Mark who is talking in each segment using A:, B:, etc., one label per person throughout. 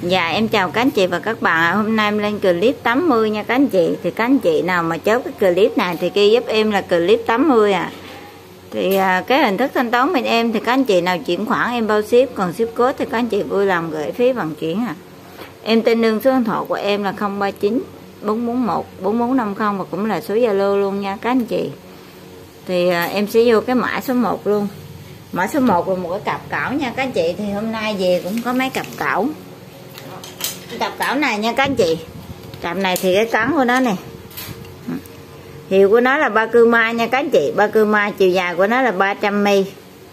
A: Dạ em chào các anh chị và các bạn. Hôm nay em lên clip 80 nha các anh chị. Thì các anh chị nào mà chốt cái clip này thì ghi giúp em là clip 80 à. Thì cái hình thức thanh toán bên em thì các anh chị nào chuyển khoản em bao ship, còn ship code thì các anh chị vui lòng gửi phí vận chuyển à. Em tên đường số điện thoại của em là 039 441 4450 và cũng là số Zalo luôn nha các anh chị. Thì em sẽ vô cái mã số 1 luôn. Mã số 1 là một cái cặp cảo nha các anh chị. Thì hôm nay về cũng có mấy cặp cảo. Cặp cảo này nha các anh chị. Cặp này thì cái cắn của nó nè, hiệu của nó là Bakuma nha các anh chị. Bakuma, chiều dài của nó là 300 mm,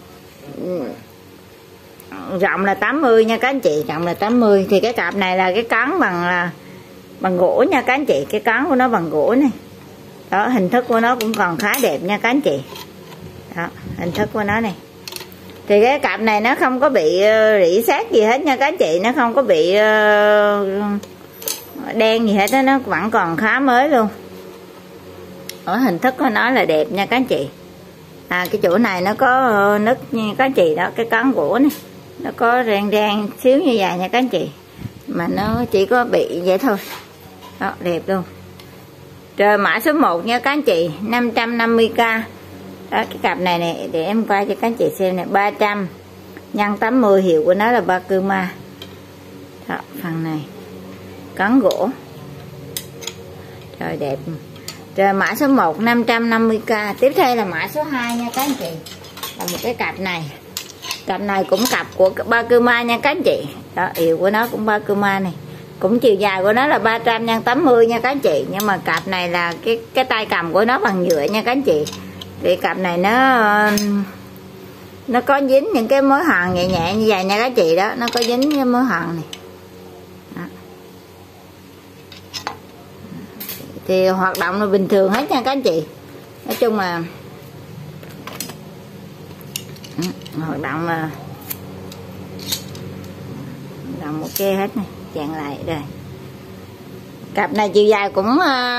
A: rộng là 80 nha các anh chị, rộng là 80. Thì cái cặp này là cái cắn bằng gỗ nha các anh chị. Cái cắn của nó bằng gỗ này đó, hình thức của nó cũng còn khá đẹp nha các anh chị. Đó, hình thức của nó này. Thì cái cặp này nó không có bị rỉ sét gì hết nha các anh chị. Nó không có bị đen gì hết đó, nó vẫn còn khá mới luôn. Ở hình thức của nó là đẹp nha các anh chị. Cái chỗ này nó có nứt nha các anh chị. Đó, cái cán gỗ này nó có rang xíu như vậy nha các anh chị, mà nó chỉ có bị vậy thôi. Đó, đẹp luôn. Rồi mã số 1 nha các anh chị, 550k. Đó, cái cặp này nè, để em quay cho các anh chị xem nè, 300 x 80, hiệu của nó là Bakuma. Đó, phần này cán gỗ. Rồi đẹp. Rồi mã số 1 550k. Tiếp theo là mã số 2 nha các anh chị. Là một cái cặp này. Cặp này cũng cặp của Bakuma nha các anh chị. Đó, hiệu của nó cũng Bakuma này. Cũng chiều dài của nó là 300 x 80 nha các anh chị. Nhưng mà cặp này là cái tay cầm của nó bằng nhựa nha các anh chị. Thì cặp này nó có dính những cái mối hàn nhẹ nhẹ như vậy nha các anh chị. Đó, nó có dính cái mối hàn này. Đó. Thì hoạt động là bình thường hết nha các anh chị. Nói chung là hoạt động là ok hết này. Chặn lại rồi. Cặp này chiều dài cũng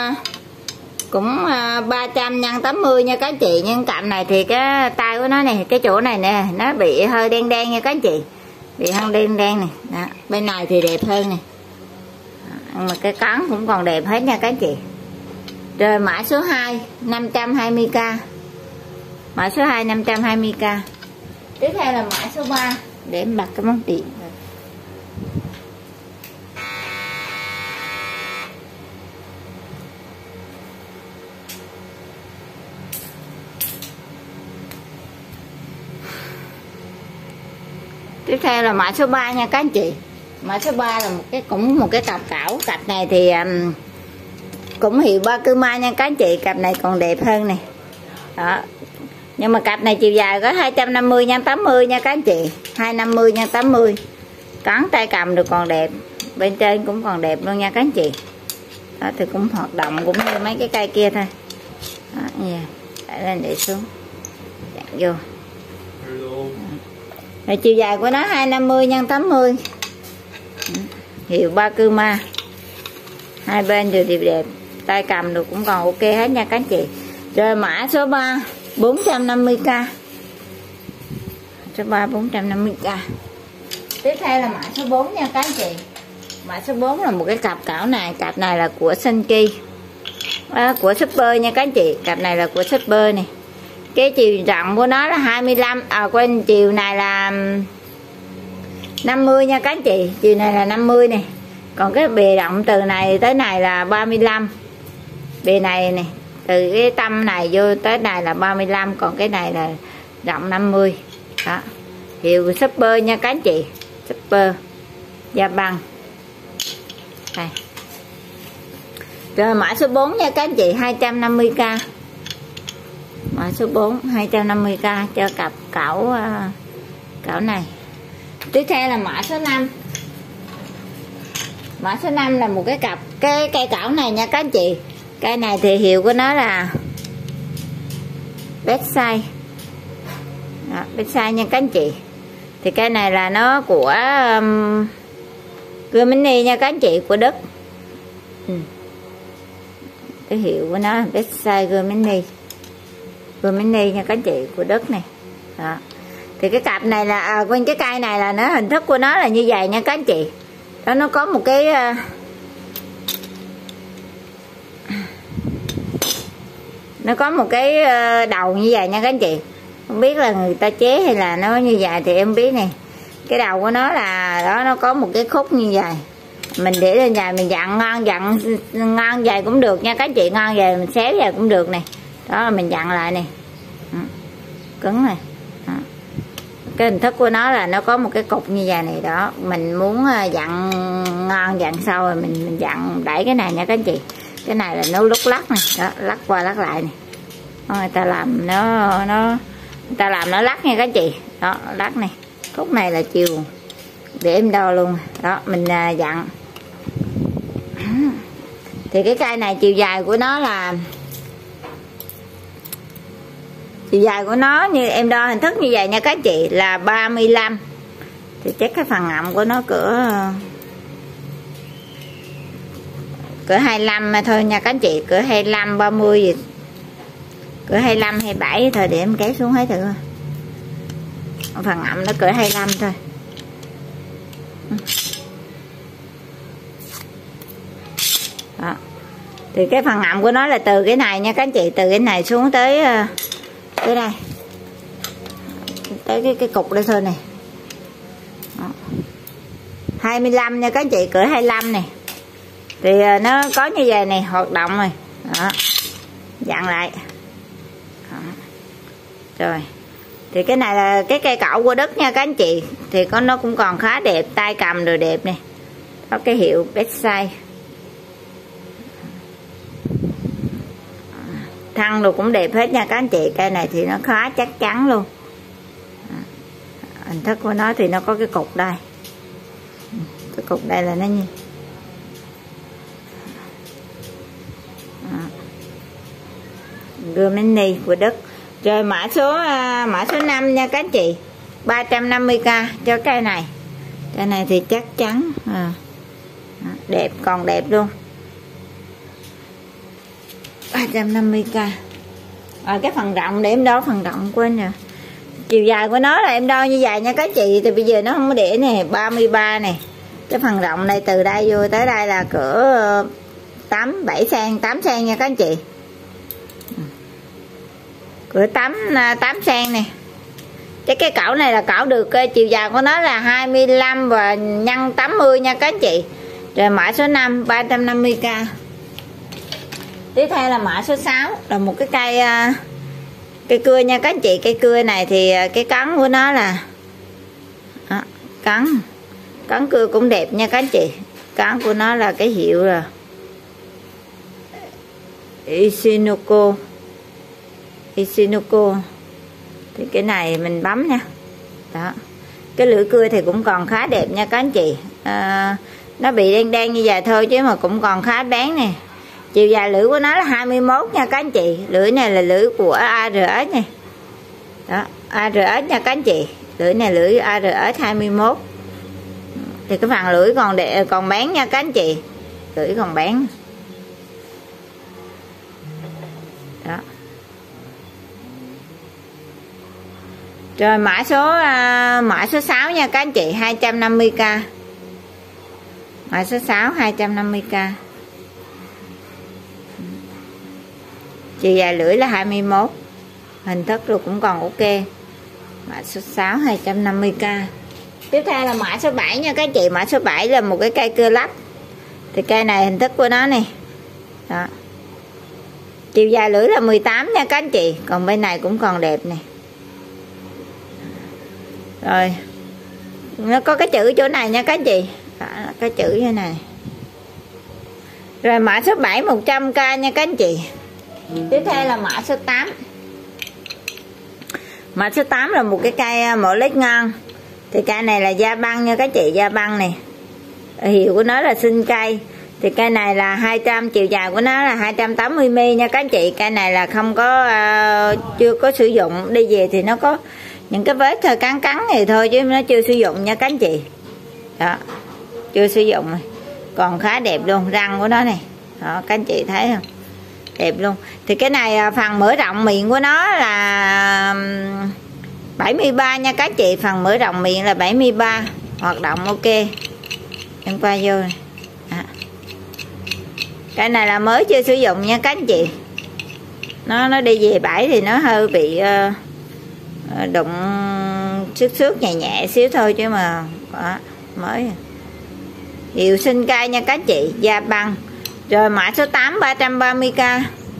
A: 300 x 80 nha các anh chị. Nhưng cặp này thì cái tay của nó này, cái chỗ này nè, nó bị hơi đen đen nha các anh chị. Bị hơi đen đen này. Đó. Bên này thì đẹp hơn nè. Mà cái cán cũng còn đẹp hết nha các anh chị. Rồi mã số 2 520k. Mã số 2 520k. Tiếp theo là mã số 3. Để em bật cái món tiền. Tiếp theo là mã số 3 nha các anh chị. Mã số 3 là cũng một cái cặp cảo. Cặp này thì cũng hiệu Bakuma nha các anh chị. Cặp này còn đẹp hơn nè. Đó. Nhưng mà cặp này chiều dài có 250 x 80 nha các anh chị. 250 x 80. Cán tay cầm được còn đẹp. Bên trên cũng còn đẹp luôn nha các anh chị. Đó, thì cũng hoạt động cũng như mấy cái cây kia thôi. Đó, yeah. Để lên để xuống. Dặn vô. Rồi, chiều dài của nó 250 x 80. Hiệu Bakuma. Hai bên đều đẹp. Tay cầm được cũng còn ok hết nha các anh chị. Rồi mã số 3 450k. Số 3 450k. Tiếp theo là mã số 4 nha các anh chị. Mã số 4 là một cái cặp cảo này. Cặp này là của Senki, của Super nha các anh chị. Cặp này là của Super này. Cái chiều rộng của nó là 25. Quên, chiều này là 50 nha các anh chị. Chiều này là 50 nè. Còn cái bề rộng từ này tới này là 35. Bề này nè, từ cái tâm này vô tới này là 35. Còn cái này là rộng 50. Đó, hiệu Super nha các anh chị. Super Japan. Đây. Rồi mã số 4 nha các anh chị, 250k. Mã số 4 250k cho cặp cảo này. Tiếp theo là mã số 5. Mã số 5 là một cái cặp cây cảo này nha các anh chị. Cây này thì hiệu của nó là Betside. Betside nha các anh chị. Thì cây này là nó của Germany nha các anh chị, của Đức. Cái hiệu của nó là Betside Germany. Germany nha các anh chị, của Đức này. Đó. Thì cái cặp này là quên, cái cây này là nó hình thức của nó là như vậy nha các anh chị. đó, nó có một cái đầu như vậy nha các anh chị. Không biết là người ta chế hay là nó như vậy thì em biết nè. Cái đầu của nó là đó, nó có một cái khúc như vậy, mình để lên dài mình dặn ngon dài cũng được nha các chị, ngon dài mình xéo dài cũng được nè. Đó là mình dặn lại nè, cứng này. Đó. Cái hình thức của nó là nó có một cái cục như vậy này đó, mình muốn dặn ngon dặn sâu rồi mình dặn đẩy cái này nha các chị. Cái này là nó lúc lắc này đó, lắc qua lắc lại này. Đó, người ta làm nó lắc nha các chị. Đó, lắc này, khúc này là chiều để em đo luôn đó, mình dặn. Thì cái cây này chiều dài của nó như em đo hình thức như vậy nha các chị là 35. Thì chắc cái phần ngậm của nó cỡ 25 mà thôi nha các anh chị, cỡ 25 30 gì, cỡ 25 27 thôi, để em kéo xuống hết thử. Phần ngậm nó cỡ 25 thôi. Đó. Thì cái phần ngậm của nó là từ cái này nha các anh chị, từ cái này xuống tới đây, tới cái cục đây thôi này. Đó. 25 nha các anh chị, cỡ 25 này. Thì nó có như vậy này, hoạt động rồi. Đó. Dặn lại. Đó. Rồi. Thì cái này là cái cây cẩu của Đức nha các anh chị. Thì nó cũng còn khá đẹp, tay cầm rồi đẹp nè. Có cái hiệu best size. Thân đồ cũng đẹp hết nha các anh chị. Cây này thì nó khá chắc chắn luôn. Hình thức của nó thì nó có cái cục đây. Cái cục đây là nó như gươm mini của Đức. Rồi mã số 5 nha các anh chị, 350k cho cây này. Cây này thì chắc chắn đẹp, còn đẹp luôn. 350k. Cái phần rộng để em đo phần rộng quên rồi. Chiều dài của nó là em đo như vậy nha các chị. Thì bây giờ nó không có để nè, 33 này. Cái phần rộng này từ đây vô tới đây là cỡ 8 cm nha các anh chị. Cỡ 8 cm này. Cái cẩu này là cẩu được, chiều dài của nó là 25 và nhân 80 nha các anh chị. Rồi mã số 5 350k. Tiếp theo là mã số 6 là một cái cây cưa nha các anh chị. Cây cưa này thì cái cắn của nó là đó, cắn cưa cũng đẹp nha các anh chị. Cắn của nó là cái hiệu là Ishinoko. Thì cái này mình bấm nha. Đó. Cái lưỡi cưa thì cũng còn khá đẹp nha các anh chị. Nó bị đen như vậy thôi chứ mà cũng còn khá bén nè. Chiều dài lưỡi của nó là 21 nha các anh chị. Lưỡi này là lưỡi của ARS này. Đó, ARS nha các anh chị. Lưỡi này lưỡi ARS 21. Thì cái phần lưỡi còn bén nha các anh chị. Lưỡi còn bén. Đó. Rồi mã số 6 nha các anh chị, 250k. Mã số 6 250k. Chiều dài lưỡi là 21. Hình thức rồi cũng còn ok. Mã số 6 250k. Tiếp theo là mã số 7 nha các anh chị. Mã số 7 là một cái cây cưa lắp. Thì cây này hình thức của nó này. Đó. Chiều dài lưỡi là 18 nha các anh chị. Còn bên này cũng còn đẹp nè. Rồi nó có cái chữ chỗ này nha các anh chị. Đó, cái chữ như này. Rồi mã số 7 100k nha các anh chị. Tiếp theo là mã số 8. Mã số 8 là một cái cây mỏ lết ngon. Thì cây này là da băng nha các chị, da băng này. Hiệu của nó là sinh cây. Thì cây này là 200, chiều dài của nó là 280mm nha các anh chị. Cây này là không có chưa có sử dụng, đi về thì nó có những cái vết thôi, cắn này thôi chứ nó chưa sử dụng nha các anh chị. Đó, chưa sử dụng rồi. Còn khá đẹp luôn, răng của nó này. Đó, các anh chị thấy không? Đẹp luôn. Thì cái này phần mở rộng miệng của nó là 73 nha các chị. Phần mở rộng miệng là 73. Hoạt động ok. em qua vô này. Cái này là mới chưa sử dụng nha các anh chị. Nó đi về bãi thì nó hơi bị đụng xước nhẹ nhẹ xíu thôi chứ mà mới. Hiệu sinh cây nha các chị, da băng. Rồi mã số 8 330k.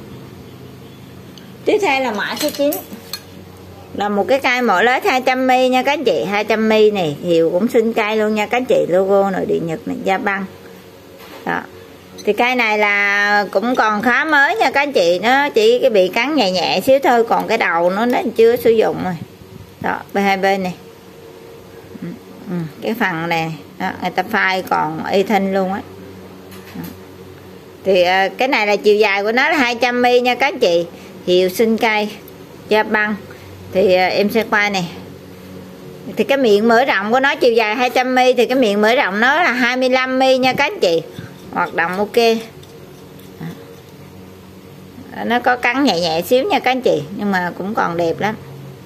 A: Tiếp theo là mã số 9. Là một cái cây mỗi lết 200mm nha các chị, 200mm này, hiệu cũng xinh cây luôn nha các chị, logo nội địa Nhật này, da băng. Đó. Thì cây này là cũng còn khá mới nha các anh chị, nó chỉ cái bị cắn nhẹ nhẹ xíu thôi, còn cái đầu nó chưa sử dụng rồi. Đó, bên hai bên này. Cái phần này đó, người ta phai còn y thinh luôn á. Thì cái này là chiều dài của nó là 200mm nha các anh chị, hiệu sinh cây, da băng. Thì em sẽ qua này. Thì cái miệng mở rộng của nó chiều dài 200mm thì cái miệng mở rộng nó là 25mm nha các anh chị. Hoạt động ok. Nó có cắn nhẹ nhẹ xíu nha các anh chị, nhưng mà cũng còn đẹp lắm.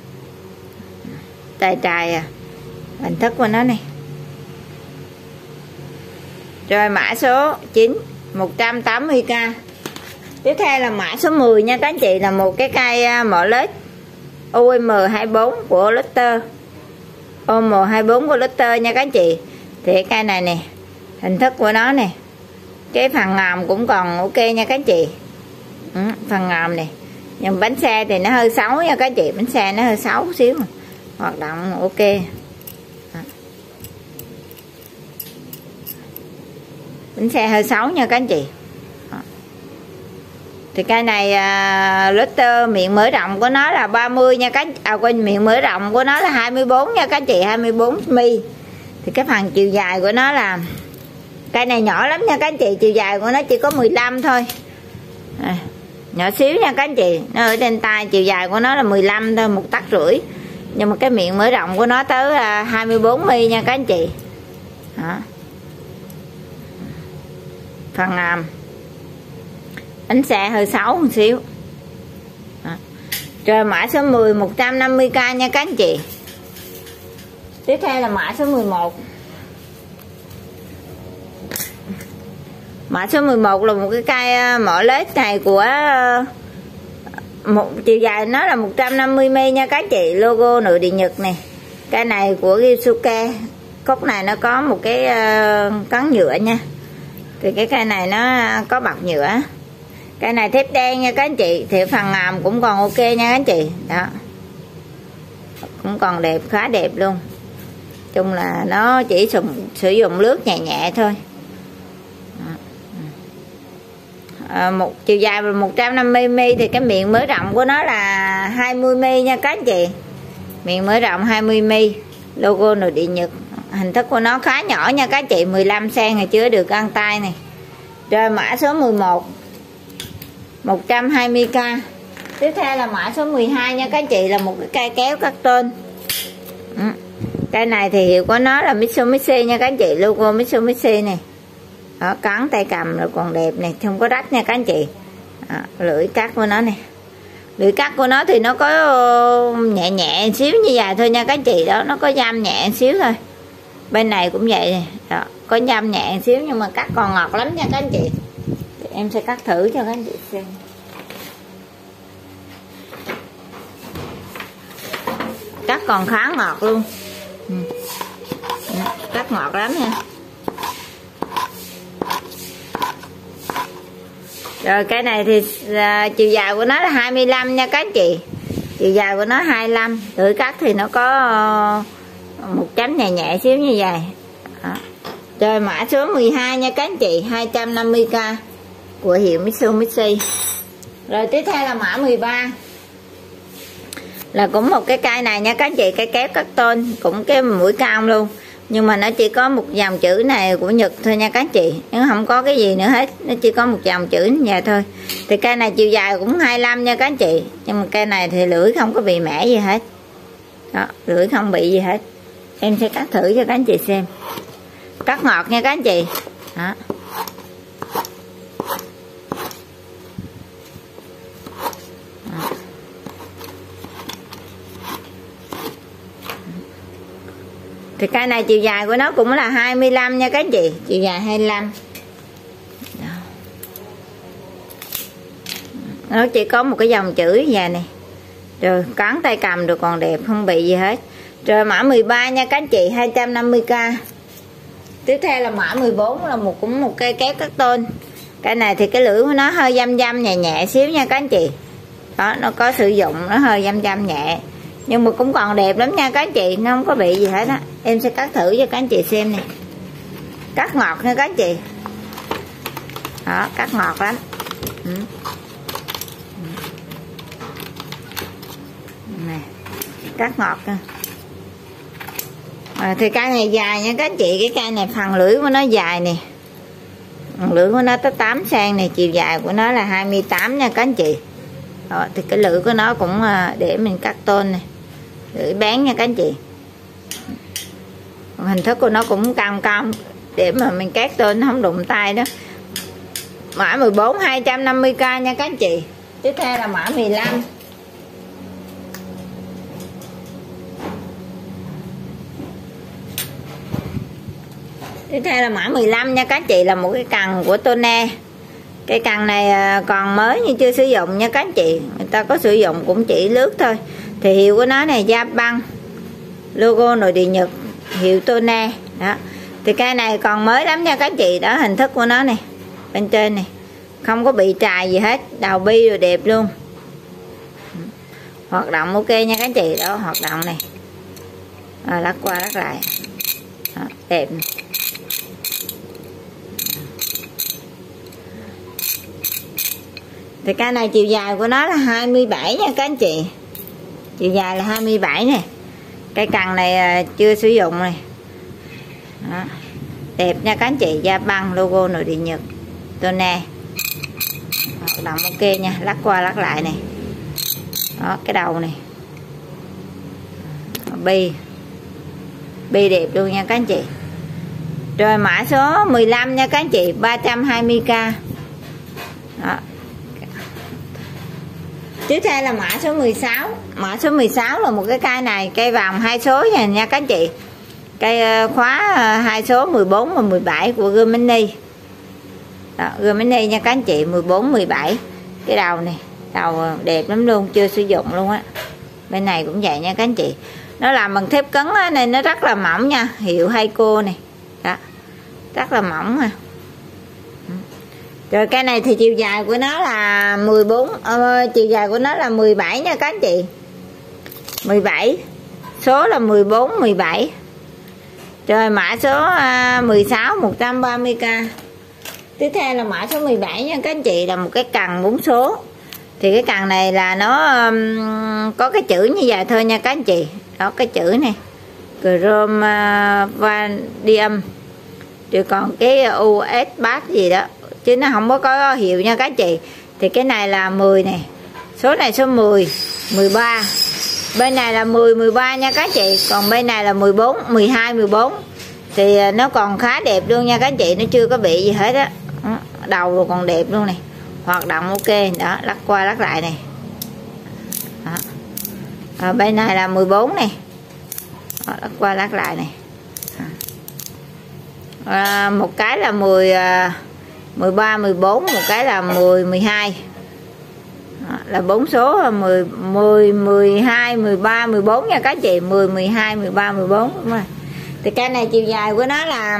A: Tay trai hình thức của nó này. Rồi mã số 9 180k. Tiếp theo là mã số 10 nha các anh chị, là một cái cây mỏ lết OM24 của Lotte. OM24 của Lotte nha các anh chị. Thì cái cây này nè, hình thức của nó nè, cái phần ngòm cũng còn ok nha các anh chị. Phần ngòm này, nhưng bánh xe thì nó hơi xấu nha các anh chị, bánh xe nó hơi xấu xíu, hoạt động ok. Bánh xe hơi xấu nha các anh chị. Thì cây này Lotte miệng mở rộng của nó là 30 nha các quên, miệng mở rộng của nó là 24 nha các anh chị, 24mm. Thì cái phần chiều dài của nó là, cây này nhỏ lắm nha các anh chị, chiều dài của nó chỉ có 15 thôi. Nhỏ xíu nha các anh chị, nó ở trên tay, chiều dài của nó là 15 thôi, 1,5 tấc. Nhưng mà cái miệng mở rộng của nó tới 24mm nha các anh chị. Đó. Phần ngàm, bánh xe hơi xấu một xíu. Đó. Rồi mã số 10 150k nha các anh chị. Tiếp theo là mã số 11. Mã số 11 là một cái cây mỏ lết này của một chiều dài nó là 150mm nha các chị, logo nội địa Nhật này. Cây này của Gisuke, cốc này nó có một cái cắn nhựa nha. Thì cái cây này nó có bọc nhựa. Cây này thép đen nha các anh chị, thì phần ngàm cũng còn ok nha các anh chị. Đó, cũng còn đẹp, khá đẹp luôn. Chung là nó chỉ sử dụng lướt nhẹ nhẹ thôi. Một chiều dài 150mm thì cái miệng mở rộng của nó là 20mm nha các anh chị, miệng mở rộng 20mm, logo nội địa Nhật. Hình thức của nó khá nhỏ nha các anh chị, 15 cm này chứa được găng tay này. Rồi mã số 11 120k. Tiếp theo là mã số 12 nha các anh chị, là một cái cây kéo cắt tôn. Cây này thì hiệu của nó là Mitsubishi nha các anh chị, logo Mitsubishi này. Đó, cắn tay cầm rồi còn đẹp này, không có rách nha các anh chị. Đó, lưỡi cắt của nó này, lưỡi cắt của nó thì nó có nhẹ nhẹ xíu như vậy thôi nha các anh chị. Đó, nó có dăm nhẹ xíu thôi. Bên này cũng vậy này. Đó, có dăm nhẹ xíu nhưng mà cắt còn ngọt lắm nha các anh chị. Thì em sẽ cắt thử cho các anh chị xem. Cắt còn khá ngọt luôn. Cắt ngọt lắm nha. Rồi cái này thì chiều dài của nó là 25 nha các anh chị. Chiều dài của nó 25. Lưỡi cắt thì nó có một chấm nhẹ nhẹ xíu như vậy. Đó. Rồi mã số 12 nha các anh chị, 250k của hiệu Mitsubishi. Rồi tiếp theo là mã 13. Là cũng một cái cây này nha các anh chị, cây kéo cắt tôn, cũng cái mũi cong luôn. Nhưng mà nó chỉ có một dòng chữ này của Nhật thôi nha các anh chị, nó không có cái gì nữa hết, nó chỉ có một dòng chữ như vậy thôi. Thì cây này chiều dài cũng 25 nha các anh chị, nhưng mà cây này thì lưỡi không có bị mẻ gì hết. Đó, lưỡi không bị gì hết. Em sẽ cắt thử cho các anh chị xem. Cắt ngọt nha các anh chị. Đó. Thì Thì cây này chiều dài của nó cũng là 25 nha các anh chị, chiều dài 25. Đó. Nó chỉ có một cái dòng chữ dài này. Rồi cán tay cầm được còn đẹp, không bị gì hết. Rồi mã 13 nha các anh chị, 250k. Tiếp theo là mã 14 là cũng một cây kéo cắt tôn. Cái này thì cái lưỡi của nó hơi dăm dăm nhẹ nhẹ xíu nha các anh chị. Đó, nó có sử dụng, nó hơi dăm dăm nhẹ. Nhưng mà cũng còn đẹp lắm nha các anh chị, nó không có bị gì hết á. Em sẽ cắt thử cho các anh chị xem nè. Cắt ngọt nha các anh chị. Đó, cắt ngọt lắm. Nè, cắt ngọt nha. Thì cây này dài nha các anh chị, cái cây này phần lưỡi của nó dài nè, phần lưỡi của nó tới 8 cm này, chiều dài của nó là 28 nha các anh chị. Đó, thì cái lưỡi của nó cũng để mình cắt tôn này, lưỡi bén nha các anh chị. Hình thức của nó cũng cong cong để mà mình cắt tôn không đụng tay đó. Mã 14 250k nha các anh chị. Tiếp theo là mã 15. Tiếp theo là mã 15 nha các anh chị, là một cái cần của Tone. Cái cần này còn mới nhưng chưa sử dụng nha các anh chị. Người ta có sử dụng cũng chỉ lướt thôi. Thì hiệu của nó này Japan, logo nội địa Nhật, hiệu Tone. Đó. Thì cây này còn mới lắm nha các anh chị. Đó, hình thức của nó này, bên trên này không có bị trài gì hết, đầu bi rồi đẹp luôn. Hoạt động ok nha các anh chị. Đó, hoạt động này, lắc qua lắc lại. Đó, đẹp này. Thì cây này chiều dài của nó là 27 nha các anh chị. Chiều dài là 27 nè. Cây cần này chưa sử dụng này. Đó. Đẹp nha các anh chị, Japan, logo nội địa Nhật, Tone. Hoạt động ok nha, lắc qua lắc lại này. Đó, cái đầu này. Bi đẹp luôn nha các anh chị. Rồi mã số 15 nha các anh chị, 320k. Đó. Tiếp theo là mã số 16. Mã số 16 là một cái cây này, cây vòng 2 số nha các anh chị. Cây khóa 2 số 14 và 17 của Gemini. Đó, Gemini nha các anh chị, 14 17. Cái đầu này, đầu đẹp lắm luôn, chưa sử dụng luôn á. Bên này cũng vậy nha các anh chị. Nó làm bằng thép cứng á, nên nó rất là mỏng nha, hiệu Heiko này. Đó. Rất là mỏng ha. Rồi cây này thì chiều dài của nó là 14, chiều dài của nó là 17 nha các anh chị. 17. Số là 14 17. Rồi mã số 16 130k. Tiếp theo là mã số 17 nha các anh chị, là một cái cần 4 số. Thì cái cần này là nó có cái chữ như vậy thôi nha các anh chị. Đó, cái chữ này Chrome Vanadium. Rồi còn cái US Bass gì đó, chứ nó không có hiệu nha các anh chị. Thì cái này là 10 này, số này số 10 13, bên này là 10 13 nha các anh chị. Còn bên này là 14 12 14. Thì nó còn khá đẹp luôn nha các anh chị, nó chưa có bị gì hết á. Đầu rồi còn đẹp luôn này, hoạt động ok. Đó, lắc qua lắc lại này. Đó. Bên này là 14 này. Đó, lắc qua lắc lại này. Một cái là 13 14, một cái là 10 12. Đó, là 4 số 10 12 13 14 nha các anh chị, 10 12 13 14. Đúng rồi. Thì cây này chiều dài của nó là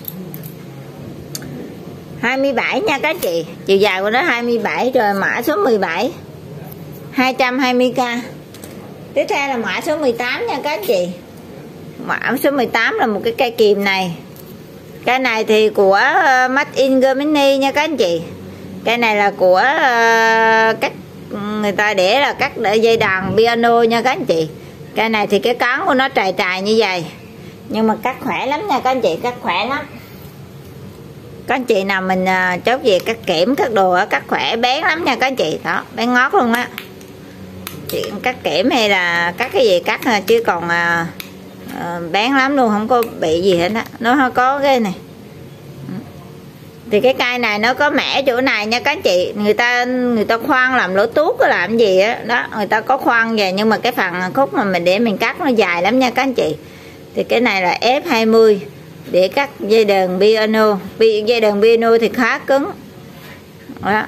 A: 27 nha các anh chị, chiều dài của nó 27. Rồi mã số 17 220k. Tiếp theo là mã số 18 nha các anh chị. Mã số 18 là một cái cây kìm này. Cái này thì của Made in Germany nha các anh chị. Cái này là của các người ta để là cắt để dây đàn piano nha các anh chị. Cái này thì cái cán của nó trài trài như vậy, nhưng mà cắt khỏe lắm nha các anh chị, cắt khỏe lắm. Các anh chị nào mình chốt về cắt kẽm cắt đồ á, cắt khỏe bén lắm nha các anh chị. Đó, bén ngót luôn á. Chị cắt kẽm hay là cắt cái gì cắt chứ còn bén lắm luôn, không có bị gì hết á. Nó có cái này. Thì cái cây này nó có mẻ chỗ này nha các anh chị. Người ta khoan làm lỗ tuốt làm gì á. Đó, người ta có khoan về, nhưng mà cái phần khúc mà mình để mình cắt nó dài lắm nha các anh chị. Thì cái này là F20 để cắt dây đờn piano. Dây đờn piano thì khá cứng đó.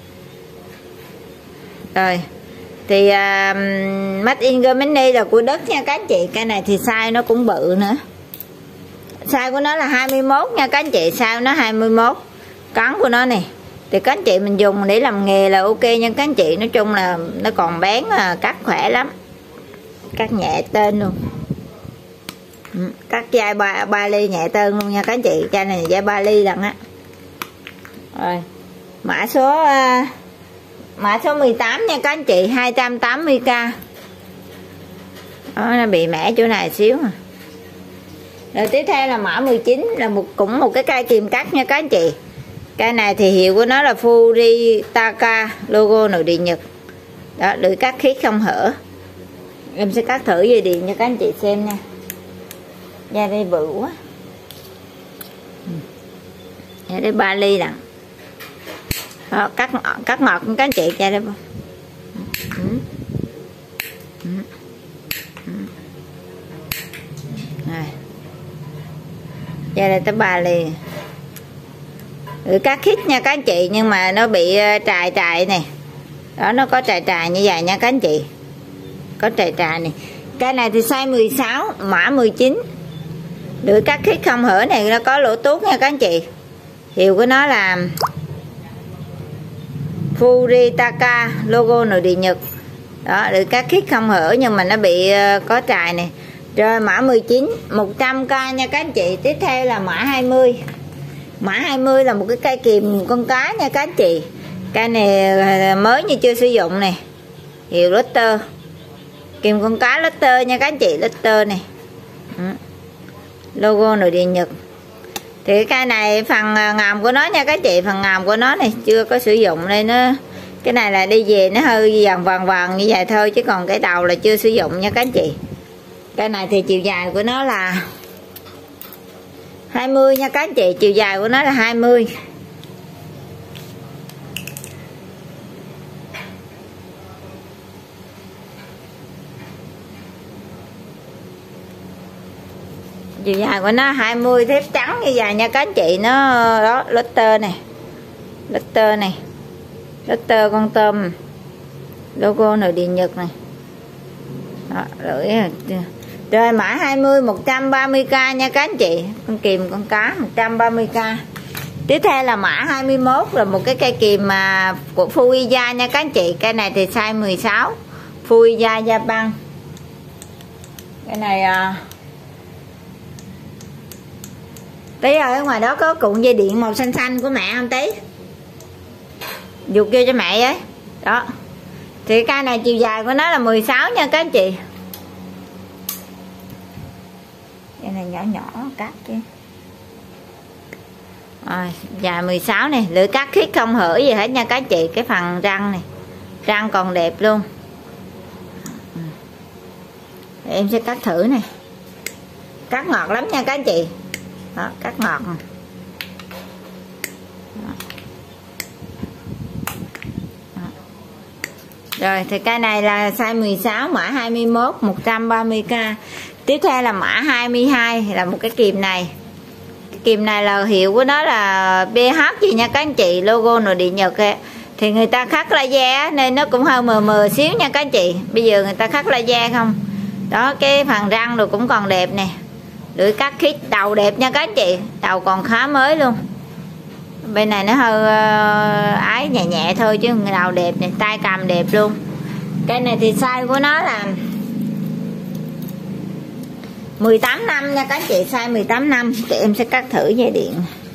A: Rồi thì Made in Germany là của Đức nha các anh chị. Cái này thì size nó cũng bự nữa, size của nó là 21 nha các anh chị, size nó 21, cắn của nó này. Thì các anh chị mình dùng để làm nghề là ok nha các anh chị. Nói chung là nó còn bén, cắt khỏe lắm, cắt nhẹ tên luôn, cắt dây ba ly nhẹ tên luôn nha các anh chị. Chai này dây 3 ly lần á. Rồi mã số 18 nha các anh chị, 280k. Đó, nó bị mẻ chỗ này xíu mà. Rồi tiếp theo là mã 19 là cũng một cái cây kìm cắt nha các anh chị. Cây này thì hiệu của nó là Furitaka, logo nội địa Nhật. Đó, lưỡi cắt khít không hở. Em sẽ cắt thử dây điện cho các anh chị xem nha. Da đây bự quá. Da đây 3 ly nè. Đó, cắt ngọt các anh chị ra đây. Da đây tới 3 ly. Cắt khít nha các anh chị, nhưng mà nó bị trài này. Đó, nó có trài như vậy nha các anh chị. Có trài này. Cái này thì size 16, mã 19. Lưỡi cắt khít không hở này, nó có lỗ tuốt nha các anh chị. Hiệu của nó là Furitaka, logo nội địa Nhật. Đó, lưỡi cắt khít không hở nhưng mà nó bị có trài này. Rồi mã 19, 100k nha các anh chị. Tiếp theo là mã 20. Mã 20 là một cái cây kìm con cá nha các anh chị. Cây này mới như chưa sử dụng này. Hiệu Lotter. Kìm con cá Lotter nha các anh chị, Lotter này. Logo nội địa Nhật. Thì cái cây này phần ngàm của nó nha các anh chị, phần ngàm của nó này chưa có sử dụng đây nó. Cái này là đi về nó hơi vàng như vậy thôi, chứ còn cái đầu là chưa sử dụng nha các anh chị. Cây này thì chiều dài của nó là 20 nha các anh chị, chiều dài của nó là 20. Chiều dài của nó 20, thép trắng như vậy nha các anh chị. Nó đó, Lotter này. Lotter này. Lotter con tôm. Logo nội địa Nhật này. Đó, rồi mã 20, 130k nha các anh chị. Con kìm con cá 130k. Tiếp theo là mã 21 là một cái cây kìm của Fuiya nha các anh chị. Cây này thì size 16, Fuiya Japan. Cái này Tí ơi, ở ngoài đó có cuộn dây điện màu xanh xanh của mẹ không Tí? Dục kêu cho mẹ ấy. Đó. Thì cây này chiều dài của nó là 16 nha các anh chị. Cái này nhỏ nhỏ cắt chứ. Rồi, dài 16 này, lưỡi cắt khít không hở gì hết nha các anh chị. Cái phần răng này, răng còn đẹp luôn. Em sẽ cắt thử này. Cắt ngọt lắm nha các anh chị. Đó, cắt ngọt. Rồi thì cây này là size 16, mã 21, 130k. Tiếp theo là mã 22 là một cái kìm này. Cái kìm này là hiệu của nó là BH gì nha các anh chị, logo nội địa Nhật ấy. Thì người ta khắc laser nên nó cũng hơi mờ mờ xíu nha các anh chị. Bây giờ người ta khắc laser không. Đó, cái phần răng rồi cũng còn đẹp nè. Lưỡi cắt khít, đầu đẹp nha các anh chị, đầu còn khá mới luôn. Bên này nó hơi ái nhẹ nhẹ thôi chứ đầu đẹp này, tay cầm đẹp luôn. Cái này thì size của nó là 18 năm nha các anh chị, size 18 năm. Thì em sẽ cắt thử dây điện.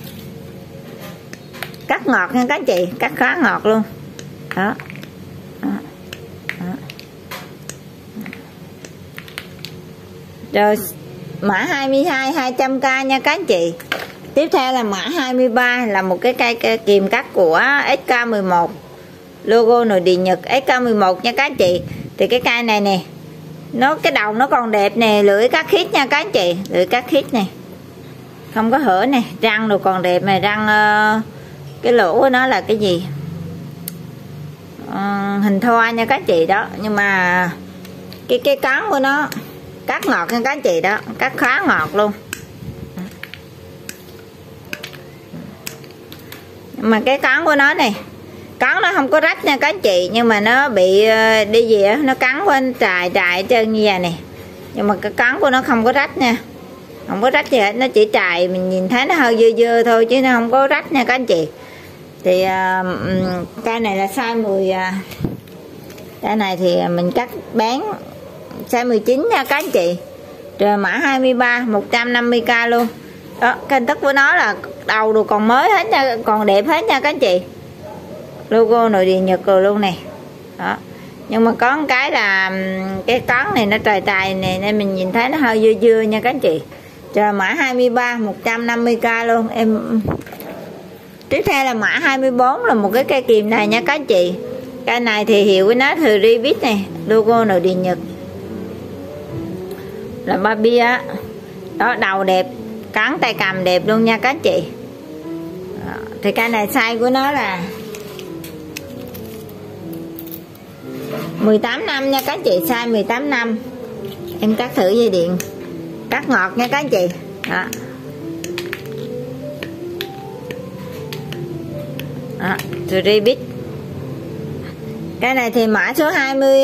A: Cắt ngọt nha các anh chị, cắt khá ngọt luôn. Đó. Đó. Đó. Rồi mã 22, 200k nha các anh chị. Tiếp theo là mã 23 là một cái cây kìm cắt của SK11, logo nội địa Nhật, SK11 nha các anh chị. Thì cái cây này nè, nó cái đầu nó còn đẹp nè, lưỡi cắt khít nha các anh chị, lưỡi cắt khít này, không có hở nè, răng đồ còn đẹp này, răng cái lỗ của nó là cái gì,
B: hình thoa nha các chị đó, nhưng mà cái cán của nó
A: Cắt ngọt nha các anh chị đó, cắt khá ngọt luôn. Mà cái cán của nó này, cán nó không có rách nha các anh chị, nhưng mà nó bị đi gì á, nó cắn bên trài chân như vậy này. Nhưng mà cái cán của nó không có rách nha, không có rách gì hết, nó chỉ trài, mình nhìn thấy nó hơi dơ dơ thôi chứ nó không có rách nha các anh chị. Thì cây này là size 10, cây này thì mình cắt bán size 19 nha các anh chị. Rồi mã 23 150k luôn đó. Cái hình thức của nó là đầu đồ còn mới hết nha, còn đẹp hết nha các anh chị. Logo nội địa Nhật rồi luôn nè đó. Nhưng mà có một cái là cái cán này nó trài này nên mình nhìn thấy nó hơi dưa dưa nha các anh chị. Rồi mã 23 150k luôn em. Tiếp theo là mã 24 là một cái cây kìm này nha các anh chị. Cây này thì hiệu của nó từ Ribit này, logo nội địa Nhật. Là ba bia đó, đầu đẹp, cán tay cầm đẹp luôn nha các anh chị. Đó. Thì cây này size của nó là 18 năm nha các anh chị, size 18 năm. Em cắt thử dây điện, cắt ngọt nha các anh chị đó. Đó, Ribit. Cái này thì mã số 20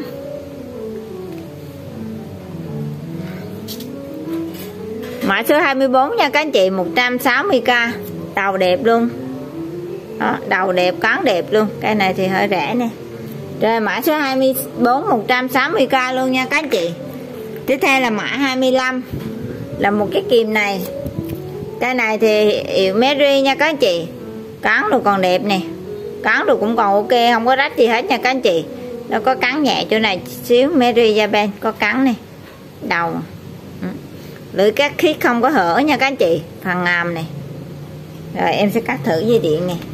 A: mã số 24 nha các anh chị, 160k. Đầu đẹp luôn đó, đầu đẹp, cán đẹp luôn. Cái này thì hơi rẻ nè. Rồi mã số 24 160k luôn nha các anh chị. Tiếp theo là mã 25 là một cái kìm này. Cái này thì hiệu Mary nha các anh chị. Cán đồ còn đẹp nè, cán đồ cũng còn ok, không có rách gì hết nha các anh chị. Nó có cắn nhẹ chỗ này xíu, Mary Japan có cắn này, đầu lưỡi cắt khít không có hở nha các anh chị, phần ngàm này. Rồi em sẽ cắt thử dây điện này.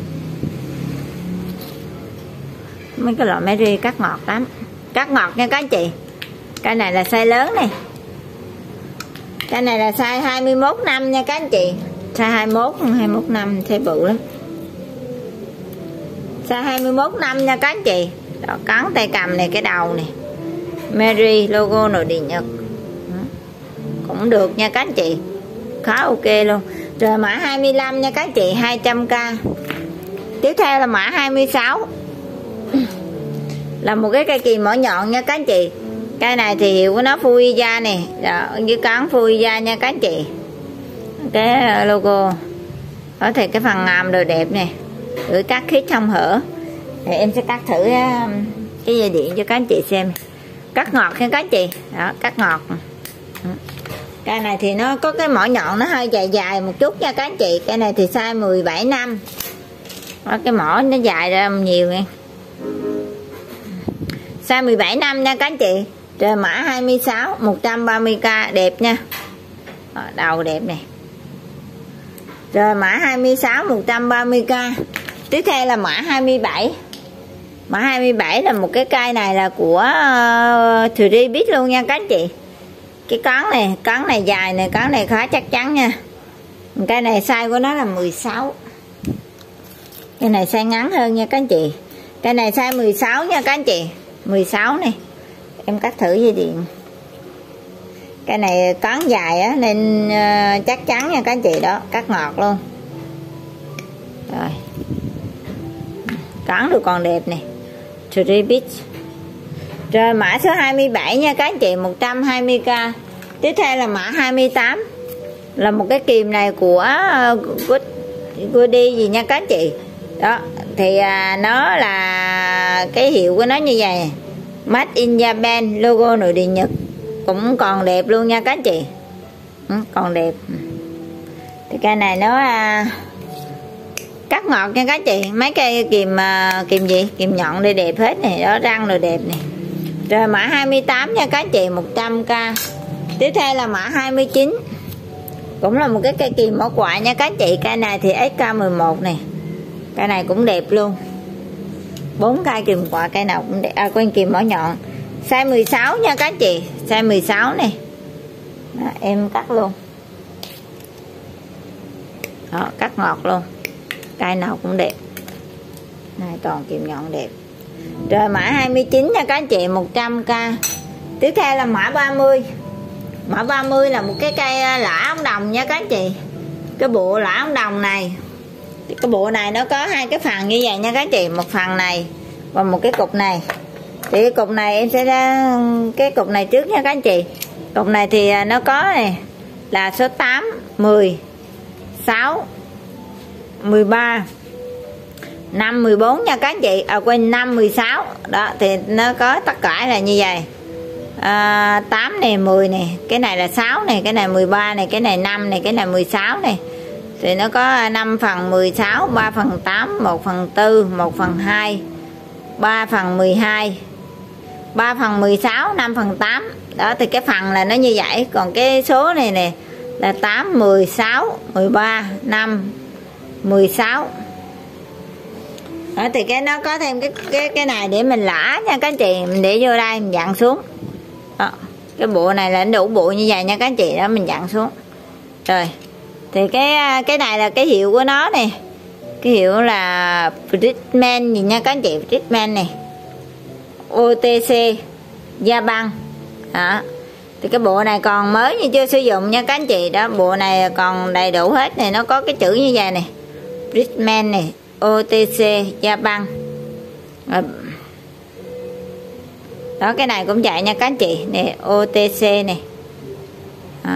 A: Mấy cái loại Mary cắt ngọt lắm, cắt ngọt nha các anh chị. Cái này là size lớn này, cái này là size 21 năm nha các anh chị. Size 21 năm thấy bự lắm. Size 21 năm nha các anh chị. Đó, cắn tay cầm này, cái đầu này Mary, logo nội địa Nhật. Cũng được nha các anh chị, khá ok luôn. Rồi mã 25 nha các anh chị, 200k. Tiếp theo là mã 26 là một cái cây kìm mỏ nhọn nha các anh chị. Cây này thì hiệu của nó Fujiya nè, dưới cán Fujiya nha các anh chị. Cái logo có thể cái phần ngàm đồ đẹp nè, lưỡi cắt khít không hở. Thì em sẽ cắt thử cái dây điện cho các anh chị xem. Cắt ngọt nha các anh chị đó, cắt ngọt. Cây này thì nó có cái mỏ nhọn nó hơi dài dài một chút nha các anh chị. Cây này thì size 17 năm đó, cái mỏ nó dài ra nhiều nha. Size 17 năm nha các anh chị. Rồi mã 26 130k, đẹp nha đó, đầu đẹp này. Rồi mã 26 130k. Tiếp theo là mã 27. Mã 27 là một cái cây này là của Ribit luôn nha các anh chị. Cái cán này dài này, cán này khá chắc chắn nha. Cây này size của nó là 16. Cái này size ngắn hơn nha các anh chị. Cây này size 16 nha các anh chị, 16 này. Em cắt thử dây điện. Cái này cán dài á nên chắc chắn nha các anh chị đó, cắt ngọt luôn. Rồi. Cán được còn đẹp nè. Ribit. Rồi mã số 27 nha các anh chị, 120k. Tiếp theo là mã 28 là một cái kìm này của Goody gì nha các anh chị. Đó, thì nó là cái hiệu của nó như vậy, Made in Japan, logo nội địa Nhật. Cũng còn đẹp luôn nha các anh chị. Còn đẹp. Thì cái này nó cắt ngọt nha các anh chị. Mấy cây kìm gì? Kìm nhọn đây đẹp hết này, đó răng rồi đẹp này. Rồi mã 28 nha các anh chị, 100k. Tiếp theo là mã 29. Cũng là một cái cây kìm mỏ quạ nha các anh chị. Cây này thì SK11 này. Cây này cũng đẹp luôn. 4 cây kìm quạ, cây nào cũng đẹp. Quên, kìm mỏ nhọn. Size 16 nha các anh chị. Size 16 này. Đó, em cắt luôn. Đó, cắt ngọt luôn. Cây nào cũng đẹp. Này toàn kìm nhọn đẹp. Rồi mã 29 nha các anh chị, 100k. Tiếp theo là mã 30. Mã 30 là một cái cây lã ống đồng nha các anh chị. Cái bộ lã ống đồng này, cái bộ này nó có hai cái phần như vậy nha các anh chị, một phần này và một cái cục này. Thì cái cục này em sẽ ra cái cục này trước nha các anh chị. Cục này thì nó có này là số 8, 10, 6, 13, 5, 14 nha các anh chị. Quên 5, 16. Đó thì nó có tất cả là như vậy. 8 này, 10 này, cái này là 6 này, cái này 13 này, cái này 5 này, cái này 16 này. Thì nó có 5 phần 16, 3 phần 8, 1 phần 4, 1 phần 2, 3 phần 12, 3 phần 16, 5 phần 8. Đó thì cái phần là nó như vậy. Còn cái số này nè là 8, 10, 6, 13, 5, 16. Đó thì cái nó có thêm cái này để mình lã nha các anh chị. Mình để vô đây mình dặn xuống. Đó, cái bộ này là đủ bộ như vậy nha các anh chị. Đó mình dặn xuống. Rồi thì cái này là cái hiệu của nó nè. Cái hiệu là Bridgman gì nha các anh chị. Bridgman này, OTC, Gia Băng. Đó thì cái bộ này còn mới như chưa sử dụng nha các anh chị. Đó bộ này còn đầy đủ hết này. Nó có cái chữ như vậy này, Bridgman này, OTC, Gia Băng. Đó cái này cũng vậy nha các anh chị nè, OTC này. Đó.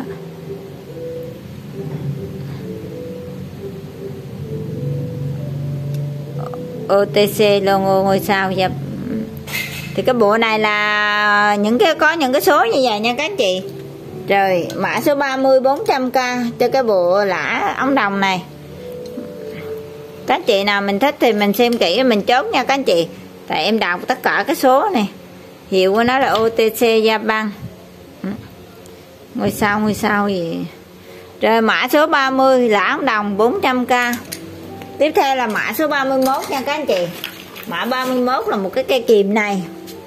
A: OTC logo ngôi sao. Thì cái bộ này là có những cái số như vậy nha các anh chị. Rồi mã số 30 400k cho cái bộ lã ống đồng này. Các anh chị nào mình thích thì mình xem kỹ mình chốt nha các anh chị. Tại em đọc tất cả cái số này. Hiệu của nó là OTC Gia Băng. Ngôi sao gì. Rồi mã số 30 lã ống đồng 400k. Tiếp theo là mã số 31 nha các anh chị. Mã 31 là một cái cây kìm này.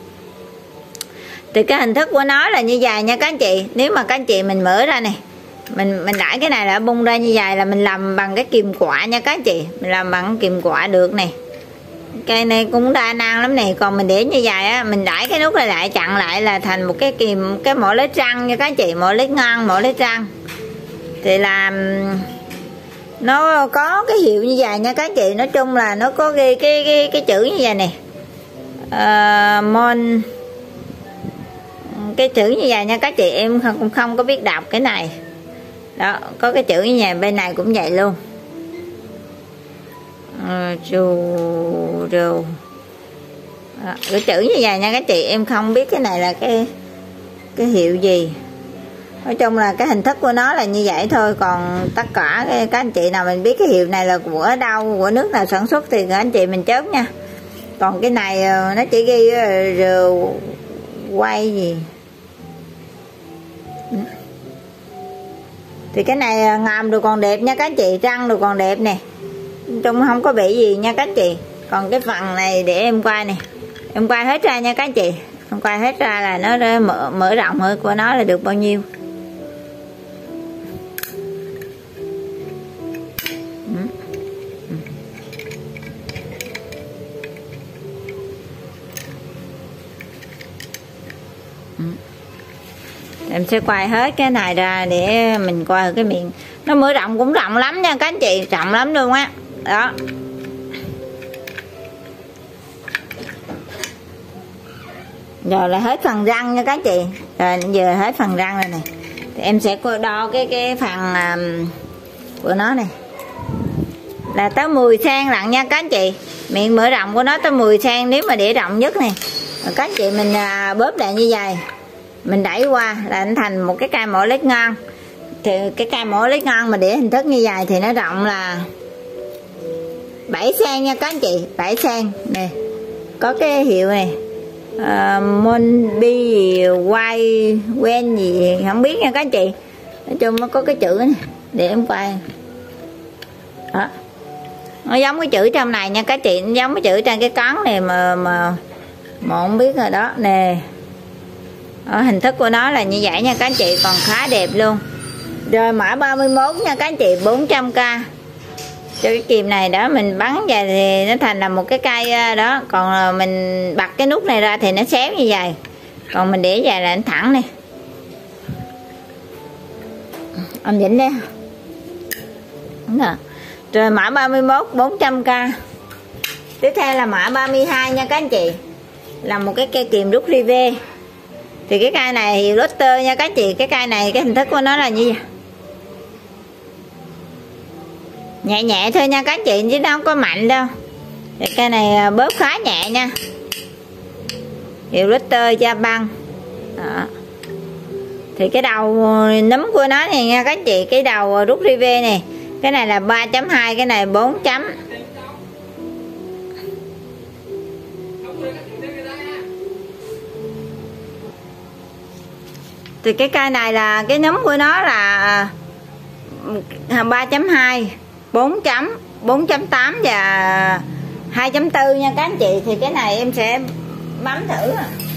A: Thì cái hình thức của nó là như vậy nha các anh chị. Nếu mà các anh chị mình mở ra này, mình đãi cái này là bung ra như vậy là mình làm bằng cái kìm quạ nha các anh chị. Mình làm bằng kìm quạ được này. Cây này cũng đa năng lắm này. Còn mình để như vậy á, mình đãi cái nút này lại chặn lại là thành một cái kìm, cái mỏ lết răng nha các anh chị. Mỏ lết ngon, mỏ lết răng. Thì là nó có cái hiệu như vậy nha các anh chị. Nói chung là nó có ghi cái chữ như vậy nè, mon, cái chữ như vậy nha các chị. Em cũng không có biết đọc cái này. Đó có cái chữ như vậy. Bên này cũng vậy luôn. Cái chữ như vậy nha các chị. Em không biết cái này là cái hiệu gì. Nói chung là cái hình thức của nó là như vậy thôi. Còn tất cả các anh chị nào mình biết cái hiệu này là của đâu, của nước nào sản xuất thì các anh chị mình chớp nha. Còn cái này nó chỉ ghi rượu quay gì. Thì cái này ngàm được còn đẹp nha các anh chị. Răng được còn đẹp nè. Chung không có bị gì nha các anh chị. Còn cái phần này để em quay nè. Em quay hết ra nha các anh chị. Em quay hết ra là nó mở rộng hơn của nó là được bao nhiêu. Em sẽ quay hết cái này ra để mình coi cái miệng. Nó mở rộng cũng rộng lắm nha các anh chị. Rộng lắm luôn á. Đó. Rồi là hết phần răng nha các anh chị. Rồi giờ hết phần răng rồi này. Thì em sẽ đo cái phần của nó này. Là tới 10 cm lận nha các anh chị. Miệng mở rộng của nó tới 10 cm nếu mà để rộng nhất này. Rồi các anh chị mình bóp lại như vậy. Mình đẩy qua là nó thành một cái cây mỏ lết ngon. Thì cái cây mỏ lết ngon mà để hình thức như vậy thì nó rộng là 7 cm nha các anh chị. 7 cm nè. Có cái hiệu này Monbi White Wen gì không biết nha các anh chị. Nói chung nó có cái chữ này để em quay. Đó. Nó giống cái chữ trong này nha các chị. Nó giống cái chữ trên cái cón này mà không biết rồi đó nè. Đó, hình thức của nó là như vậy nha các anh chị. Còn khá đẹp luôn. Rồi mã 31 nha các anh chị. 400k cho cái kìm này. Đó mình bắn về thì nó thành là một cái cây đó. Còn mình bật cái nút này ra thì nó xéo như vậy. Còn mình để về là nó thẳng này. Ông Vĩnh đây. Đúng rồi. Rồi mã 31 400k. Tiếp theo là mã 32 nha các anh chị. Là một cái cây kìm rút rivet. Thì cái cây này thì Lotter nha các anh chị. Cái cây này cái hình thức của nó là như vậy. Nhẹ nhẹ thôi nha các anh chị, chứ nó không có mạnh đâu. Thì cây này bóp khá nhẹ nha. Hiệu Lotter Japan. Đó. Thì cái đầu nấm của nó này nha các anh chị, cái đầu rút rivet này, cái này là 3.2, cái này 4 chấm. Thì cái cây này là cái nấm của nó là 3.2, 4 chấm, 4.8 và 2.4 nha các anh chị. Thì cái này em sẽ bấm thử,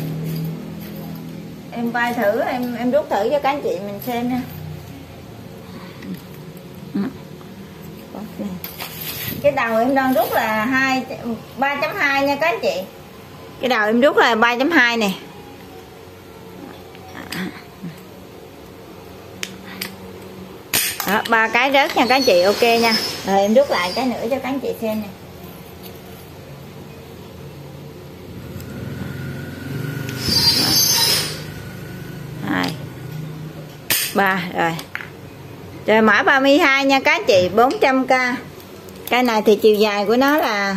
A: em quay thử, em rút thử cho các anh chị mình xem nha. Cái đầu em đang rút là 3.2 nha các anh chị. Cái đầu em rút là 3.2 nè. Đó, 3 cái rớt nha các anh chị, ok nha. Rồi em rút lại cái nữa cho các anh chị xem nè. Hai, 3 rồi. Rồi mã 32 nha các anh chị, 400k. Cái này thì chiều dài của nó là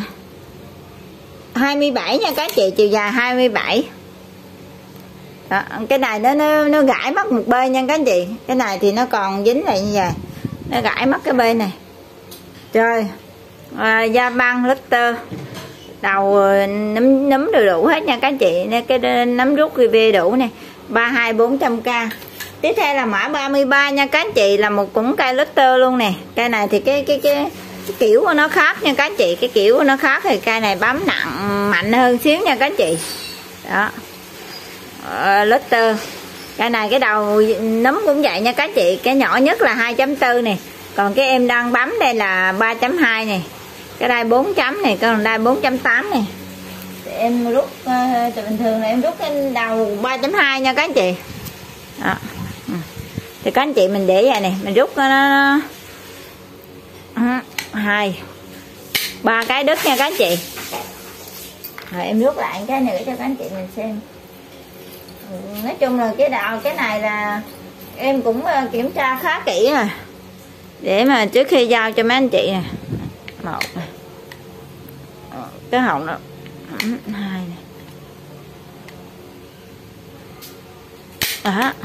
A: 27 nha các anh chị, chiều dài 27. Đó, cái này nó gãi mất một bên nha các anh chị. Cái này thì nó còn dính lại như vậy, nó gãi mất cái bên này. Rồi da băng Lotter, đầu nấm đủ hết nha các anh chị. Cái nấm rút rivet đủ này, 32 400k. Tiếp theo là mã 33 nha các anh chị, là một cũng cây Lotter luôn nè. Cây này thì cái kiểu của nó khác nha các anh chị, cái kiểu của nó khác. Thì cây này bấm nặng mạnh hơn xíu nha các anh chị. Đó, Lotter. Cái này cái đầu nấm cũng vậy nha các anh chị, cái nhỏ nhất là 2.4 này, còn cái em đang bấm đây là 3.2 này, cái đây 4 chấm này, còn đây 4.8 này. Thì em rút bình thường là em rút cái đầu 3.2 nha các anh chị. Đó. Thì các anh chị mình để vậy này, mình rút nó 2 3 cái đứt nha các anh chị. Rồi em rút lại cái nữa cho các anh chị mình xem. Nói chung là cái đạo cái này là em cũng kiểm tra khá kỹ rồi, để mà trước khi giao cho mấy anh chị nè. Một này, cái họng đó, 2 này. Đó.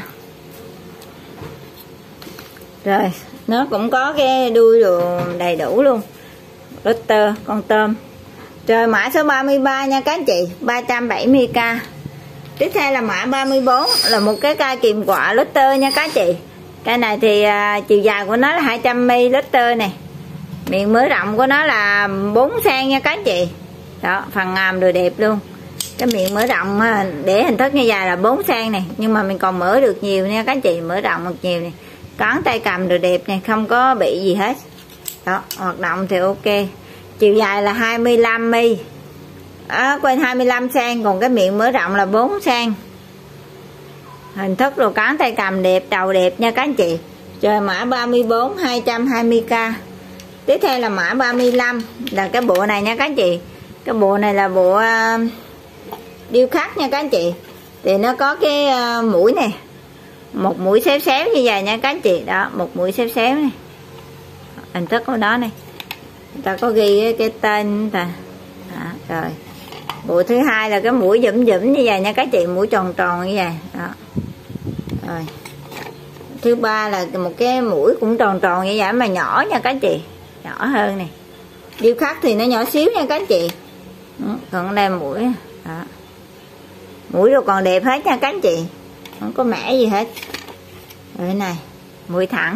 A: Rồi nó cũng có cái đuôi đồ đầy đủ luôn, Lotter con tôm. Rồi mã số 33 nha các anh chị, 370k. Tiếp theo là mã 34, là một cái cây kìm quạ Lotter nha các anh chị. Cây này thì chiều dài của nó là 200mm Lotter này. Miệng mở rộng của nó là 4 cm nha các anh chị. Đó, phần ngàm đồ đẹp luôn. Cái miệng mở rộng để hình thức như vậy là 4 cm này, nhưng mà mình còn mở được nhiều nha các anh chị, mở rộng được nhiều này. Cán tay cầm đồ đẹp này, không có bị gì hết. Đó, hoạt động thì ok. Chiều dài là 25mm. Quên 25 cm, còn cái miệng mở rộng là 4 cm. Hình thức đồ cán tay cầm đẹp, đầu đẹp nha các anh chị. Rồi mã 34 220k. Tiếp theo là mã 35, là cái bộ này nha các anh chị. Cái bộ này là bộ điêu khắc nha các anh chị. Thì nó có cái mũi này, một mũi xéo xéo như vậy nha các anh chị. Đó, một mũi xéo xéo này, hình thức của nó này, người ta có ghi cái tên ta. Rồi bộ thứ hai là cái mũi dũm dũm như vậy nha các chị, mũi tròn tròn như vậy. Đó. Rồi thứ ba là một cái mũi cũng tròn tròn như vậy mà nhỏ nha các chị, nhỏ hơn này. Điêu khắc thì nó nhỏ xíu nha các anh chị. Còn đây mũi. Đó, mũi rồi còn đẹp hết nha các anh chị, không có mẻ gì hết. Rồi cái này mũi thẳng.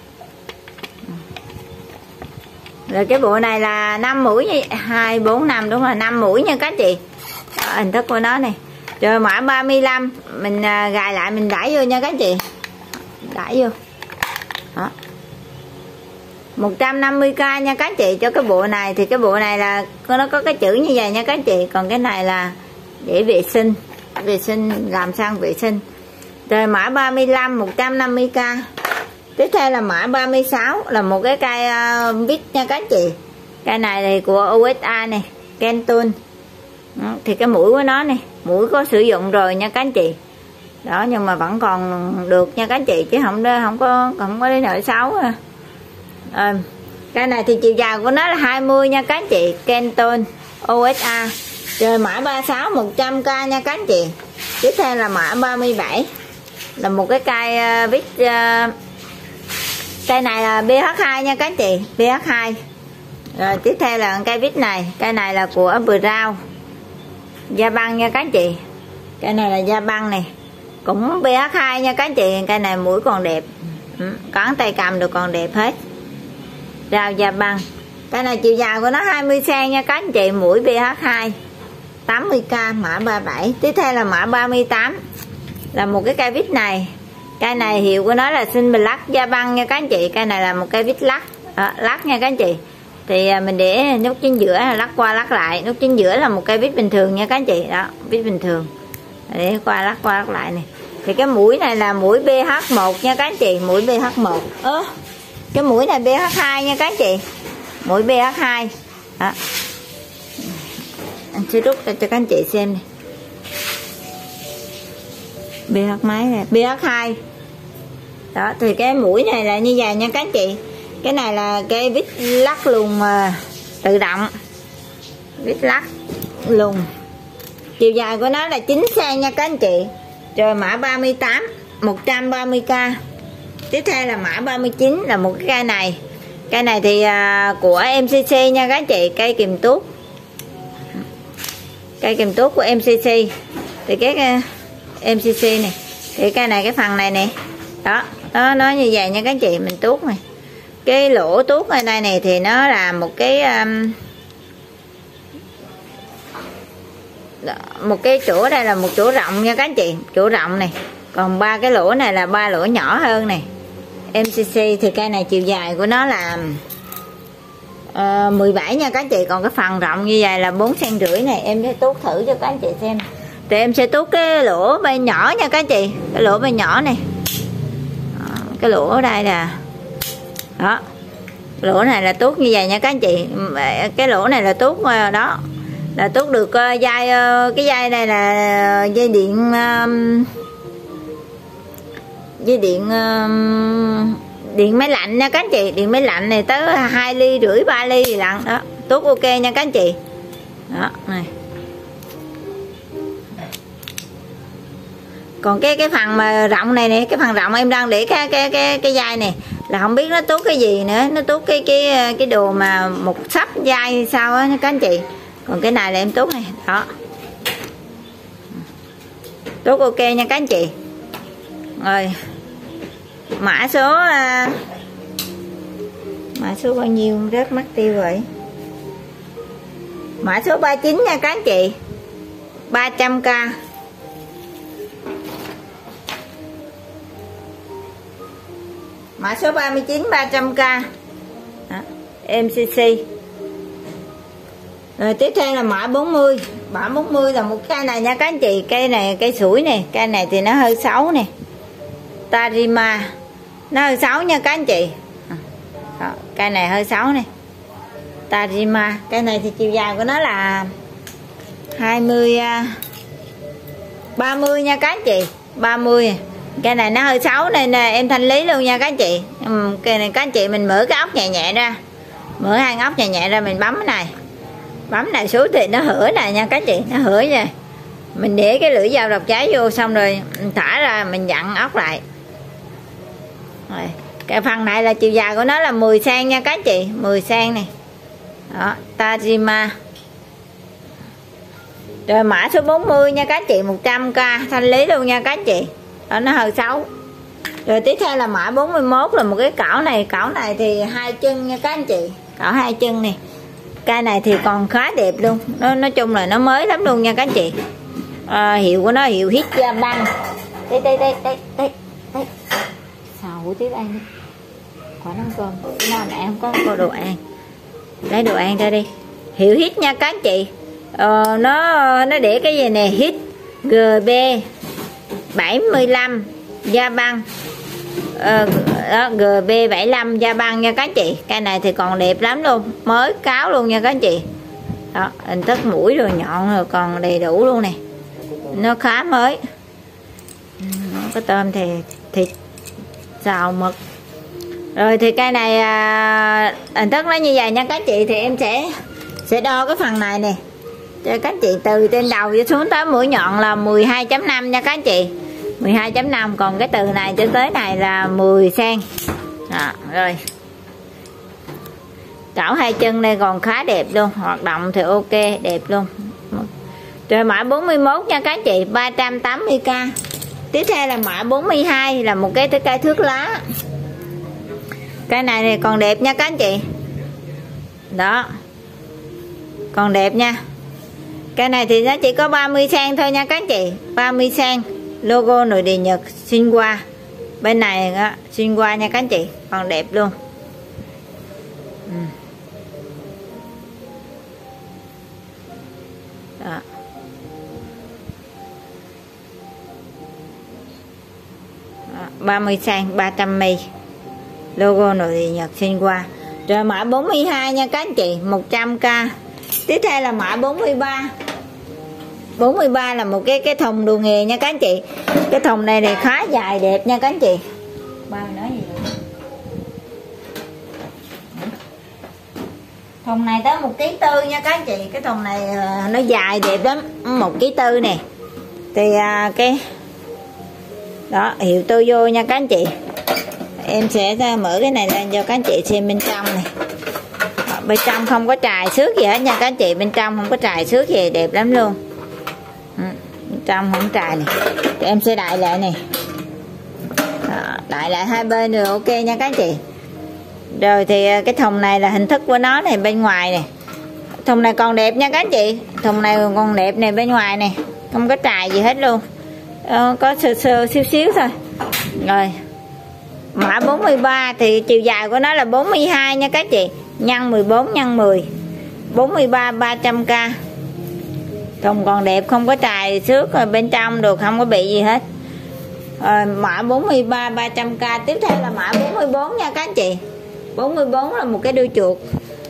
A: Rồi cái bộ này là 5 mũi nha, 2 4 5, đúng là 5 mũi nha các anh chị. Đó, hình thức của nó này. Rồi mã 35 mình gài lại, mình đẩy vô nha các anh chị, đẩy vô. Đó, 150k nha các anh chị cho cái bộ này. Thì cái bộ này là nó có cái chữ như vậy nha các anh chị, còn cái này là để vệ sinh, làm sang vệ sinh. Rồi mã 35 150k. Tiếp theo là mã 36 là một cái cây vít nha các anh chị. Cây này thì của USA này, Kenton. Thì cái mũi của nó này, mũi có sử dụng rồi nha các anh chị. Đó, nhưng mà vẫn còn được nha các anh chị, chứ không có đến nợ xấu. Cây này thì chiều dài của nó là 20 nha các anh chị, Kenton USA. Rồi mã 36 100k nha các anh chị. Tiếp theo là mã 37 là một cái cây vít. Cây này là BH2 nha các anh chị, BH2. Rồi tiếp theo là cây vít này, cây này là của Brown da băng nha các anh chị. Cây này là da băng này, cũng BH2 nha các anh chị. Cây này mũi còn đẹp, cán tay cầm được còn đẹp hết. Rau da băng. Cây này chiều dài của nó 20 cm nha các anh chị, mũi BH2, 80k, mã 37. Tiếp theo là mã 38 là một cái cây vít này. Cây này hiệu của nó là Xin Black da băng nha các anh chị. Cây này là một cây vít lắc, lắc nha các anh chị. Thì mình để nút chính giữa lắc qua lắc lại. Nút chính giữa là một cây vít bình thường nha các anh chị. Đó, vít bình thường. Để qua lắc lại này. Thì cái mũi này là mũi BH1 nha các anh chị, mũi BH1. Cái mũi này BH2 nha các anh chị, mũi BH2. Đó. Anh sẽ rút ra cho các anh chị xem này. BH máy này, BH2. Đó, thì cái mũi này là như vậy nha các anh chị. Cái này là cái vít lắc luồn tự động, vít lắc luồn. Chiều dài của nó là 9 cm nha các anh chị. Rồi mã 38 130k. Tiếp theo là mã 39 là một cái cây này. Cây này thì của MCC nha các anh chị, cây kìm tuốt. Cây kìm tuốt của MCC. Thì cái MCC này, thì cây này cái phần này nè. Đó, nó như vậy nha các anh chị, mình tuốt này. Cái lỗ tuốt ở đây này thì nó là một cái chỗ, ở đây là một chỗ rộng nha các anh chị, chỗ rộng này. Còn ba cái lỗ này là ba lỗ nhỏ hơn này. MCC thì cây này chiều dài của nó là 17 nha các anh chị. Còn cái phần rộng như vậy là 4,5 cm này. Em sẽ tuốt thử cho các anh chị xem. Thì em sẽ tuốt cái lỗ bên nhỏ nha các anh chị, cái lỗ bên nhỏ này. Cái lỗ ở đây là đó, lỗ này là tuốt như vậy nha các anh chị. Cái lỗ này là tuốt đó, là tuốt được dây. Cái dây này là dây điện, điện máy lạnh nha các anh chị. Điện máy lạnh này tới 2,5 ly 3 ly gì lận đó. Tuốt ok nha các anh chị. Đó này. Còn cái phần mà rộng này nè, cái phần rộng em đang để cái dây này là không biết nó tuốt cái gì nữa. Nó tuốt cái đồ mà một sắp dây sao á các anh chị. Còn cái này là em tuốt này. Đó, tuốt ok nha các anh chị. Rồi mã số bao nhiêu, rớt mất tiêu rồi. Mã số 39 nha các anh chị, 300k. Mã số 39 300k. Đó, MCC. Rồi tiếp theo là mã 40. Mã 40 là một cây này nha các anh chị. Cây này cây sủi này, cây này thì nó hơi xấu nè. Tajima. Nó hơi xấu nha các anh chị. Đó, cây này hơi xấu này. Tajima. Cây này thì chiều dài của nó là 30 nha các anh chị, 30. Cây này nó hơi xấu nên em thanh lý luôn nha các anh chị. Cây này các anh chị mình mở cái ốc nhẹ nhẹ ra, mở hai ốc nhẹ nhẹ ra, mình bấm cái này, bấm này xuống thì nó hở này nha các anh chị, nó hở nha. Mình để cái lưỡi dao độc cháy vô xong rồi mình thả ra, mình dặn ốc lại. Rồi, cái phần này là chiều dài của nó là 10 cm nha các anh chị, 10 cm này. Đó, Tajima. Rồi mã số 40 nha các anh chị, 100k, thanh lý luôn nha các anh chị. Đó, nó hơi xấu. Rồi tiếp theo là mã 41 là một cái cảo này. Cảo này thì 2 chân nha các anh chị, cảo 2 chân này. Cây này thì còn khá đẹp luôn. Nói chung là nó mới lắm luôn nha các anh chị. Hiệu của nó hiệu hit da băng. Đây. Xào hủ tiếp ăn đi. Khỏi nấu cơm. Nó mẹ không có đồ ăn. Lấy đồ ăn ra đi. Hiệu hit nha các anh chị. Nó để cái gì nè, hit GB 75 da băng. đó, GB75 da băng nha các anh chị. Cây này thì còn đẹp lắm luôn, mới cáo luôn nha các anh chị. Đó, hình thức mũi rồi nhọn rồi còn đầy đủ luôn nè, nó khá mới. Có tôm thì thịt xào mực. Rồi thì cây này hình thức nó như vậy nha các anh chị. Thì em sẽ đo cái phần này nè cho các anh chị, từ trên đầu xuống tới mũi nhọn là 12.5 nha các anh chị, 12.5. Còn cái từ này cho tới này là 10 cm. Rồi chảo hai chân đây còn khá đẹp luôn, hoạt động thì ok đẹp luôn. Rồi mã 41 nha các anh chị, 380k. Tiếp theo là mã 42 là một cái cây thước lá. Cây này thì còn đẹp nha các anh chị. Đó, còn đẹp nha. Cây này thì nó chỉ có 30 cm thôi nha các anh chị, 30 cm. Logo nội địa Nhật Shinwa. Bên này đó, Shinwa nha các anh chị, còn đẹp luôn. Đó. Đó, 30 cm, 300mm. Logo nội địa Nhật Shinwa. Rồi mã 42 nha các anh chị, 100k. Tiếp theo là mã 43. 43 là một cái thùng đồ nghề nha các anh chị. Cái thùng này thì khá dài đẹp nha các anh chị. Ba nói gì vậy? Thùng này tới 1,4 kg nha các anh chị. Cái thùng này nó dài đẹp lắm, 1,4 kg nè. Thì cái đó hiệu Toyo nha các anh chị. Em sẽ mở cái này lên cho các anh chị xem bên trong này. Bên trong không có trài xước gì hết nha các anh chị, bên trong không có trài xước gì, đẹp lắm luôn. Bên trong không trài này. Thì em sẽ đậy lại này. Đó, đậy lại hai bên rồi ok nha các anh chị. Rồi thì cái thùng này là hình thức của nó này, bên ngoài này. Thùng này còn đẹp nha các anh chị. Thùng này còn đẹp này, bên ngoài này không có trài gì hết luôn. Có sơ xíu xíu thôi. Rồi mã 43 thì chiều dài của nó là 42 nha các chị, nhân 14 nhân 10, 43 300k. Thùng còn đẹp, không có trài xước rồi, bên trong đồ không có bị gì hết. Mã 43 300k. Tiếp theo là mã 44 nha các anh chị. 44 là một cái đuôi chuột.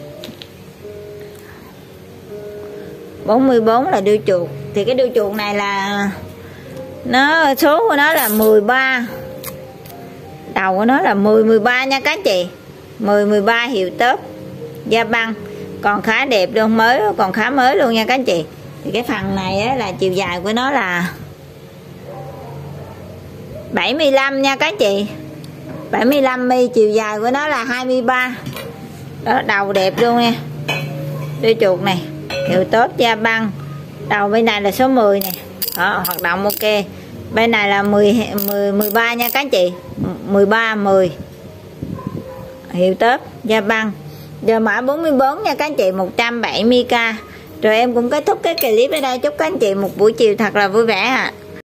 A: 44 là đuôi chuột. Thì cái đuôi chuột này là nó số của nó là 13. Đầu của nó là 10 13 nha các anh chị. 10 13 hiệu top da băng, còn khá đẹp luôn, mới còn khá mới luôn nha các anh chị. Thì cái phần này á, là chiều dài của nó là 75 nha các anh chị, 75mm. Chiều dài của nó là 23. Đó, đầu đẹp luôn nha. Đuôi chuột này hiệu top da băng. Đầu bên này là số 10 nè. Đó, hoạt động ok. Bên này là 13 nha các anh chị, 13 10 hiệu top da băng. Giờ mã 44 nha các anh chị, 170k. Rồi em cũng kết thúc cái clip ở đây. Chúc các anh chị một buổi chiều thật là vui vẻ ạ.